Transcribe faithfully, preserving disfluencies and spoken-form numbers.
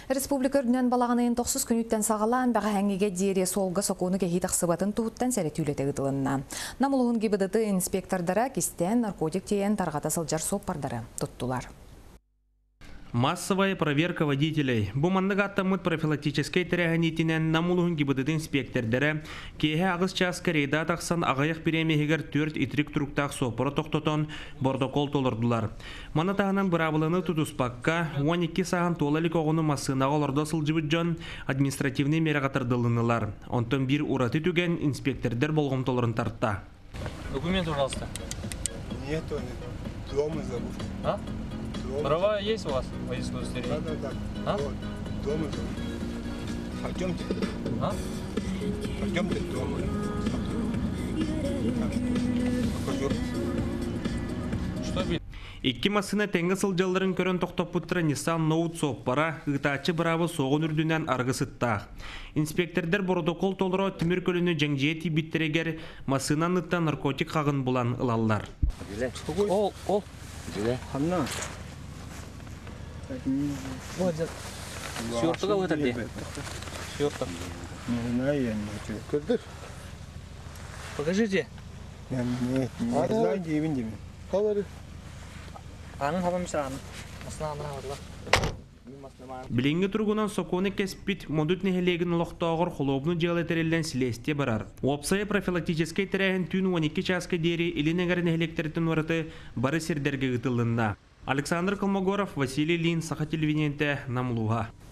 Республика үрдінен балағанайын тоқсыз күніттен сағалан бәға әңгеге дейре солға соқуыны кәхейт ақсыбатын туыттан сәрет үлетегі Намылығын кебедіті инспектордара кистен наркотик тейен тарғата сылжар соппардары тұттылар. Массовая проверка водителей. Буманныга аттамыт профилактической тәрәғанетінен намулуын гибыдыды инспектордары кейе ағыз час корейда тақсан ағаяқ беремегер төрт итрик тұруқтақ сопыры тоқтотон бордокол толырдылар. Мана тағынан бұрабылыны тұтуспаққа он екі сағын толалик оғыны массынаға оларда сылжыбыт жон административный мерағатырдылынылар. Онтын бір ураты түген инспектордар болғым толырын тартта. Документ, пожалуйста. Нет, дома забыл. А? Права есть у вас? Водительское удостоверение? Да, да, да. А? Вот, дома забыл. Пойдемте. А? Пойдемте дома. Покажу. Что бит? Икки массына тәңгі сылжаларын көрін тоқтап бұттыра Nissan Note соппара ұғытачы бұрабы соғын үрдінен арғысыттақ. Инспектордар протокол толыра түмір көліні жәңжеті біттерегер массынан ұтта наркотик қағын бұлан ылалар. Ол, ол. Анна. Вот, сёртыға өтірде. Сёртық. Не знаю, я не хочу. Кырдыр? Покажите. Я не знаю, где евендеме. Қалары? Анын хабамышыр анын. Асына амына аварла. Білінгі тұрғынан соқуыны кәспіт модут нехелеген ұлықтағыр құлобыны жалы тәрелден сілесте барар. Опсайы профилактическай тәрәхін түн он екі часқа дері илінегер нехелектердің орыты бары сердерге ғытылында. Александр Колмогоров, Василий Лин, Саха телевидениеде, Намлуга.